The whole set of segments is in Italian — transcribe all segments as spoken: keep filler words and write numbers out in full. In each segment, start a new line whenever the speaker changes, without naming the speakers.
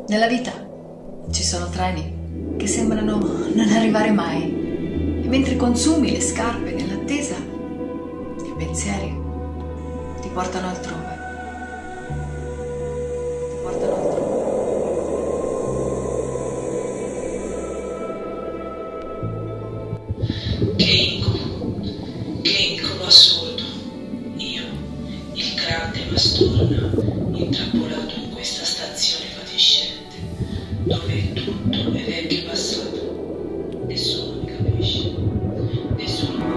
Nella vita ci sono treni che sembrano non arrivare mai e mentre consumi le scarpe nell'attesa, i pensieri ti portano altrove. Ti portano altrove.
Che incubo, che incubo assurdo. Io, il grande Mastorna, intrappolato in questa stazione fatiscente, dove tutto è vecchio passato. Nessuno mi capisce, nessuno mi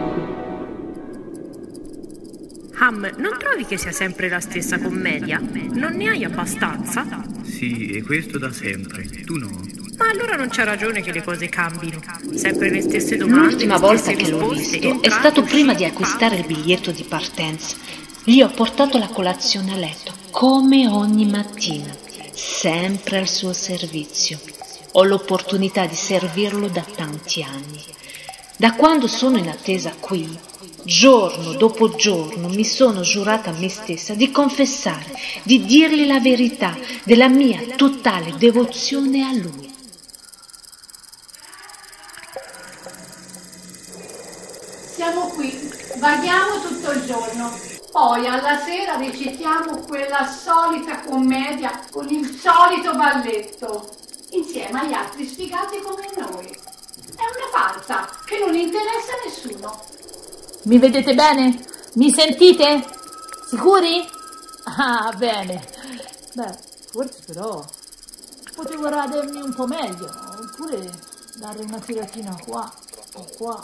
comprende.
Ham, non trovi che sia sempre la stessa commedia? Non ne hai abbastanza?
Sì, e questo da sempre, tu no.
Ma allora non c'è ragione che le cose cambino. Sempre le stesse domande.
L'ultima volta che l'ho visto è stato prima di acquistare il biglietto di partenza. Gli ho portato la colazione a letto, come ogni mattina, sempre al suo servizio. Ho l'opportunità di servirlo da tanti anni. Da quando sono in attesa qui, giorno dopo giorno mi sono giurata a me stessa di confessare, di dirgli la verità della mia totale devozione a lui.
Siamo qui, vaghiamo tutto il giorno, poi alla sera recitiamo quella solita commedia con il solito balletto, insieme agli altri sfigati come noi. È una farsa che non interessa a nessuno.
Mi vedete bene? Mi sentite? Sicuri? Ah, bene. Beh, forse però potevo radermi un po' meglio, oppure dare una tiratina qua o qua.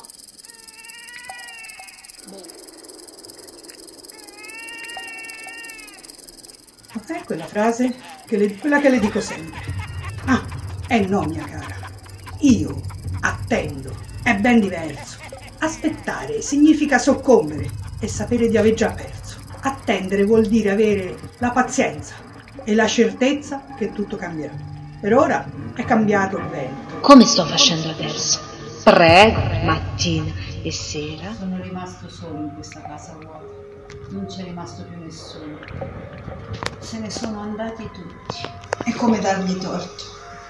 È quella frase, che le, quella che le dico sempre. Ah, eh no, mia cara. Io attendo, è ben diverso. Aspettare significa soccombere e sapere di aver già perso. Attendere vuol dire avere la pazienza e la certezza che tutto cambierà. Per ora è cambiato il vento.
Come sto facendo adesso? Prego, mattina e sera.
Sono rimasto solo in questa casa vuota. Non c'è rimasto più nessuno. Se ne sono andati tutti.
È come dargli torto.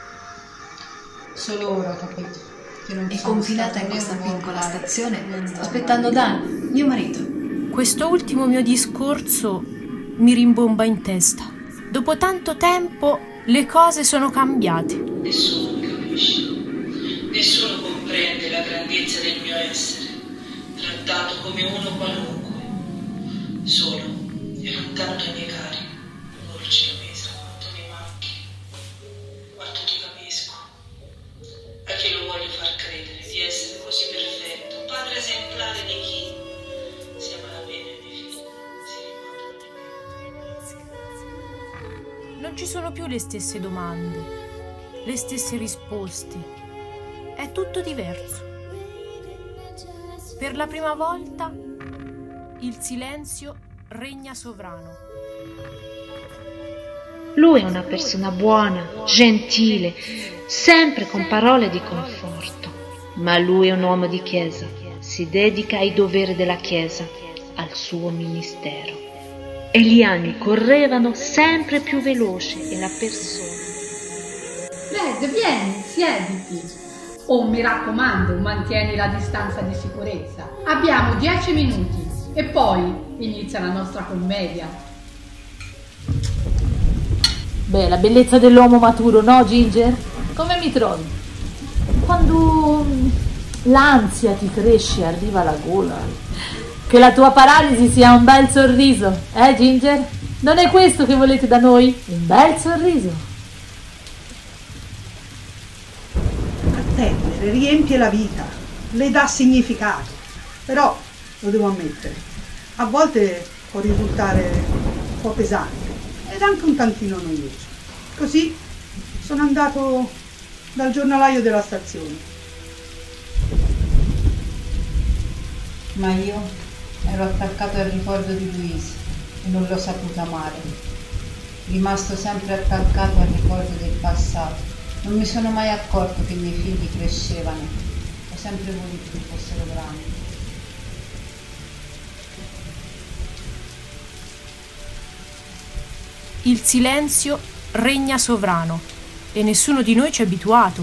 Solo ora ho capito che non
E
sono
confinata in
stato
questa
né un
piccola
buon padre,
stazione,
né un
sto
buon
aspettando
marito.
Dan, mio marito.
Questo ultimo mio discorso mi rimbomba in testa. Dopo tanto tempo le cose sono cambiate.
Nessuno mi capisce, nessuno comprende la grandezza del mio essere, trattato come uno qualunque, solo e lontano dai miei cari. Dolce Luisa, quanto mi manchi, quanto ti capisco. A chi lo voglio far credere di essere così perfetto, padre esemplare di chi si ama la pena i miei figli, si ricordano di me.
Non ci sono più le stesse domande, le stesse risposte. È tutto diverso. Per la prima volta il silenzio regna sovrano.
Lui è una persona buona, gentile, sempre con parole di conforto. Ma lui è un uomo di chiesa, si dedica ai doveri della chiesa, al suo ministero. E gli anni correvano sempre più veloci e la persona...
Fred, vieni, siediti. Oh, mi raccomando, mantieni la distanza di sicurezza. Abbiamo dieci minuti e poi inizia la nostra commedia.
Beh, la bellezza dell'uomo maturo, no, Ginger? Come mi trovi? Quando l'ansia ti cresce e arriva alla gola, che la tua paralisi sia un bel sorriso, eh, Ginger? Non è questo che volete da noi? Un bel sorriso.
Attendere riempie la vita, le dà significato. Però, lo devo ammettere, a volte può risultare un po' pesante ed anche un tantino noioso. Così sono andato dal giornalaio della stazione.
Ma io ero attaccato al ricordo di Luisa e non l'ho saputa amare. Rimasto sempre attaccato al ricordo del passato. Non mi sono mai accorto che i miei figli crescevano. Ho sempre voluto che fossero grandi.
Il silenzio regna sovrano e nessuno di noi ci è abituato.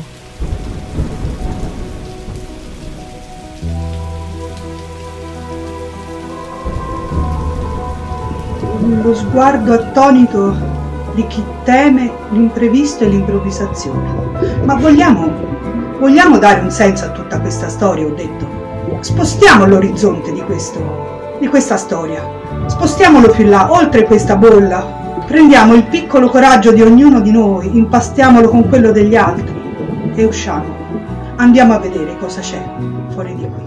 Lo sguardo attonito di chi teme l'imprevisto e l'improvvisazione. Ma vogliamo, vogliamo dare un senso a tutta questa storia, ho detto. Spostiamo l'orizzonte di questo, di questa storia. Spostiamolo più là, oltre questa bolla. Prendiamo il piccolo coraggio di ognuno di noi, impastiamolo con quello degli altri e usciamo. Andiamo a vedere cosa c'è fuori di qui.